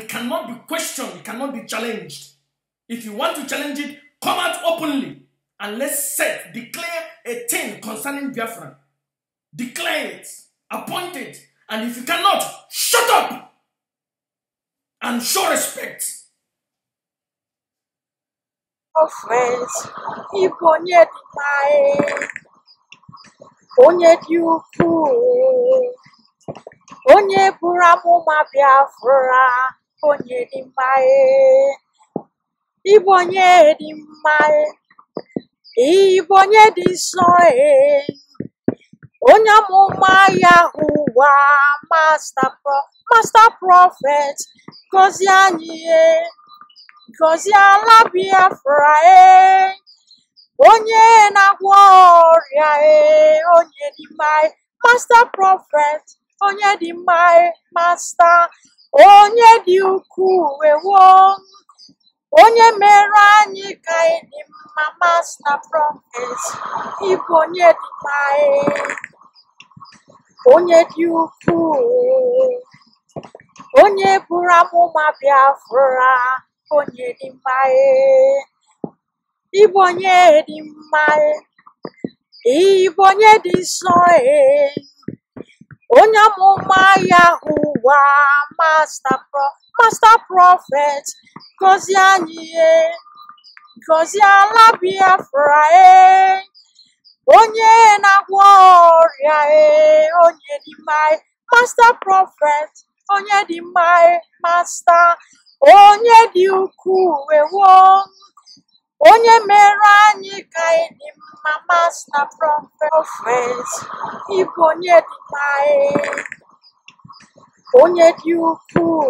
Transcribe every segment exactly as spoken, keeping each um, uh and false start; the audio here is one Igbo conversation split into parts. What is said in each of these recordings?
it cannot be questioned, it cannot be challenged. If you want to challenge it, come out openly and let's set, declare a thing concerning Biafra. Declare it, appoint it, and if you cannot, shut up and show respect. Offense, Ibonye Dimae, Onye Diuku, Onye Buramuma Biafra, Onye Dimae, Ibonye Dimae, Ibonye Disoe, Onye Muma Yahuwa, Master Pro, Master Prophet, Kozianye. Gozi ala Biafra e, onye na warrior e, onye di my master prophet, onye di my master, onye di ukwu ewo, onye mere anyị ka di ma master prophet, ibu onye di my, onye di ukwu, onye buru amụma Biafra. Onye di mae, Ibonye di mae, Ibonye di soe, Onye amụma Yahuwa, Master Pro, Master Prophet, Gozi anyị, Gozi ala Biafra e, Onye na-agwọ ọrịa e, Onye di mae, Master Prophet, Onye di mae, Master. Onye di ukwu ewo, onye mere anyị ka dị mma master prophet, Ibonye di mae, onye di ukwu,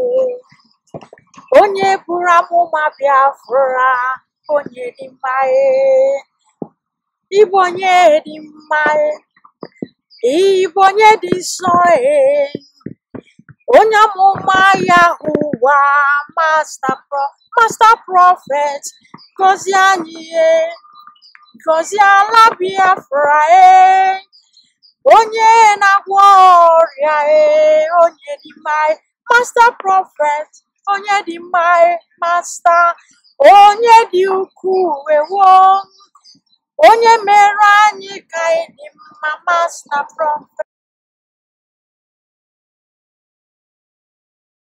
onye buru amụma Biafra, onye di mae, Ibonye di mae, Ibonye di soe. Onye amụma Yahuwa, Master Pro, Master Prophet, Gozi anyị, Gozi ala Biafra e, onye na-agwọ ọrịa e, onye di my Master Prophet, onye di my Master, onye di ukwu ewo, onye mere anyị ka dị mma Master Prophet.